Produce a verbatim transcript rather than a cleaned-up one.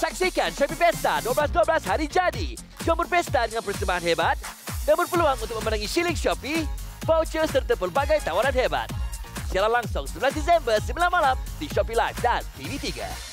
Saksikan Shopee Pesta dua belas dua belas hari jadi. Jom berpesta dengan persembahan hebat dan berpeluang untuk memenangi Syiling Shopee, voucher serta pelbagai tawaran hebat. Siaran langsung sebelas Disember sembilan malam di Shopee Live dan T V tiga.